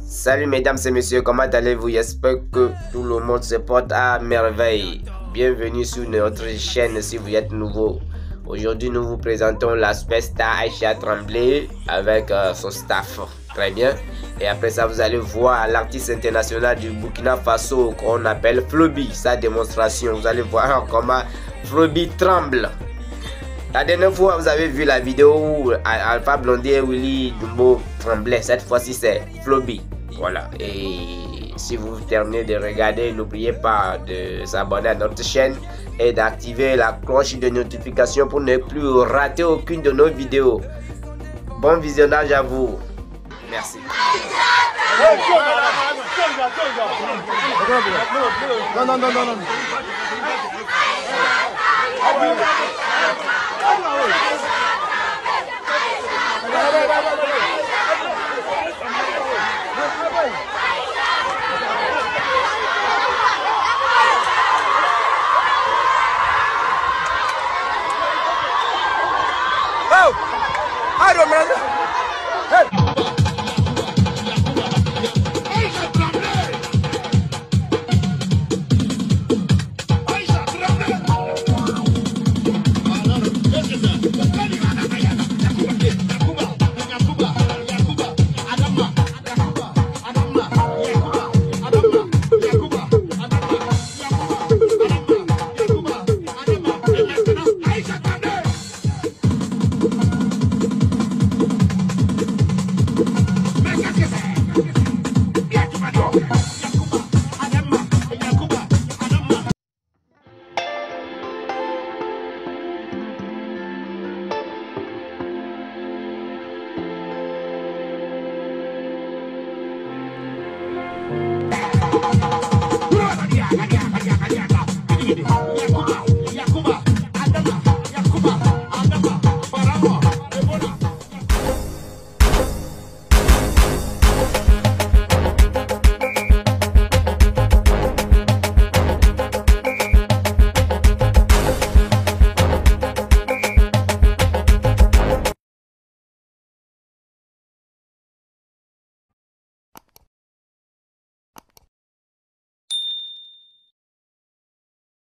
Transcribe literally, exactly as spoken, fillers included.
Salut mesdames et messieurs, comment allez-vous? J'espère que tout le monde se porte à merveille. Bienvenue sur notre chaîne si vous êtes nouveau. Aujourd'hui, nous vous présentons la superstar Aïcha Tremblay avec euh, son staff. Très bien. Et après ça, vous allez voir l'artiste international du Burkina Faso qu'on appelle Flobi. Sa démonstration, vous allez voir comment Flobi tremble. La dernière fois, vous avez vu la vidéo où Alpha Blondy et Willy Dumbo tremblaient. Cette fois-ci, c'est Flobi. Voilà. Et si vous terminez de regarder, n'oubliez pas de s'abonner à notre chaîne et d'activer la cloche de notification pour ne plus rater aucune de nos vidéos. Bon visionnage à vous. Merci. Non, non, non, non, non. Allez, allez, allez, allez.